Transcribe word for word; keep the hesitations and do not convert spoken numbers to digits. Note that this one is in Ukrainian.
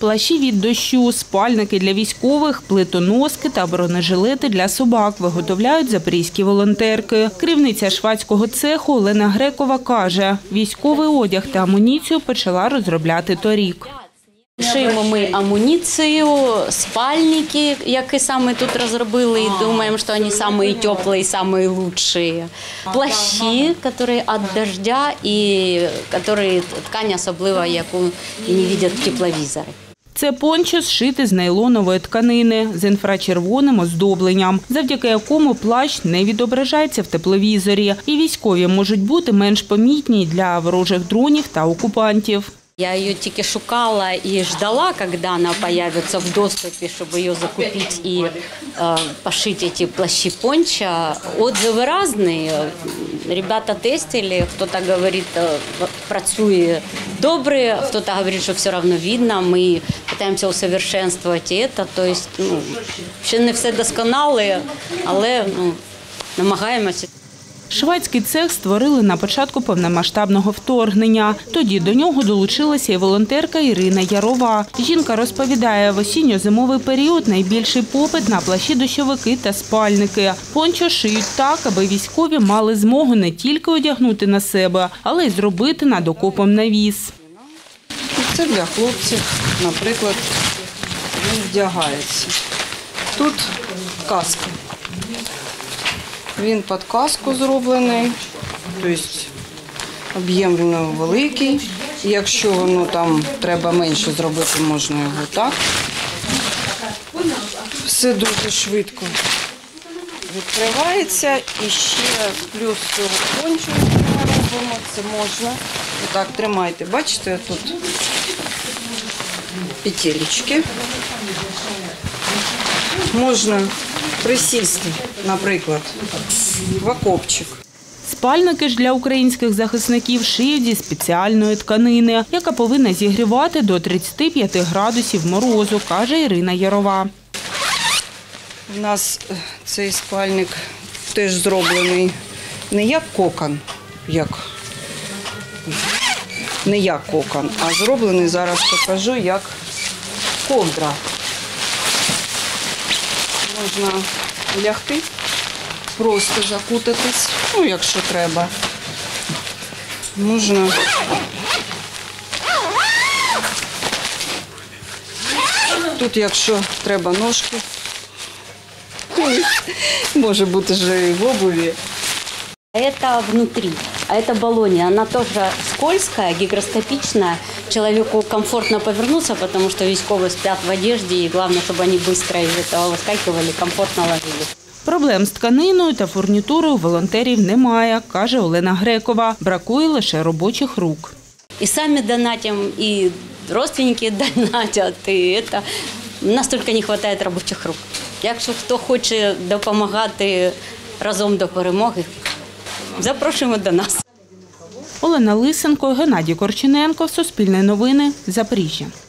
плащі від дощу, спальники для військових, плитоноски та бронежилети для собак виготовляють запорізькі волонтерки. Керівниця швадського цеху Олена Грекова каже, військовий одяг та амуніцію почала розробляти торік. Шиємо ми амуніцію, спальники, які саме тут розробили, і думаємо, що вони самі теплі і самі кращі. Плащі, які від дождя і які ткань особлива, яку не бачать тепловізори. Це пончо зшити з нейлонової тканини з інфрачервоним оздобленням, завдяки якому плащ не відображається в тепловізорі. І військові можуть бути менш помітні для ворожих дронів та окупантів. Я ее тільки шукала и ждала, когда она появится в доступе, чтобы ее закупить и э, пошить эти плащи пончо. Отзывы разные. Ребята тестили, кто-то говорит, працює добре, кто-то говорит, что все равно видно. Мы пытаемся усовершенствовать это. То есть, ну, ще не все досконале, але ну, намагаємося. Шведський цех створили на початку повномасштабного вторгнення. Тоді до нього долучилася і волонтерка Ірина Ярова. Жінка розповідає, в осінньо-зимовий період найбільший попит на плащі-дощовики та спальники. Пончо шиють так, аби військові мали змогу не тільки одягнути на себе, але й зробити над окопом навіс. Це для хлопців, наприклад, він вдягається. Тут каска. Він під каску зроблений, тобто об'єм він великий. Якщо ну, там треба менше зробити, можна його так. Все дуже швидко відкривається. І ще плюс цього пончо, який ми робимо, це можна. Отак тримайте. Бачите, тут петелечки. Можна присісти, наприклад, в окопчик. Спальники ж для українських захисників шиють зі спеціальної тканини, яка повинна зігрівати до тридцяти п'яти градусів морозу, каже Ірина Ярова. У нас цей спальник теж зроблений не як кокон, як, не як кокон, а зроблений, зараз покажу, як ковдра. Можна лягти, просто закутатись, ну, якщо треба. Можна тут, якщо треба ножки, може бути вже і в обуві. Это внутри, а это баллония. Она тоже скользкая, гигроскопичная. Человеку комфортно повернуться, потому что військовые спят в одежде, и главное, чтобы они быстро из этого выскакивали, комфортно ложились. Проблем з тканиною та фурнітурою волонтерів немає, каже Олена Грекова. Бракує лише робочих рук. И сами донатим, и родственники донатят, и это. Нас только не хватает робочих рук. Якщо хто хоче допомагати разом до перемоги, запрошуємо до нас. Олена Лисенко, Геннадій Корчененко, Суспільне новини, Запоріжжя.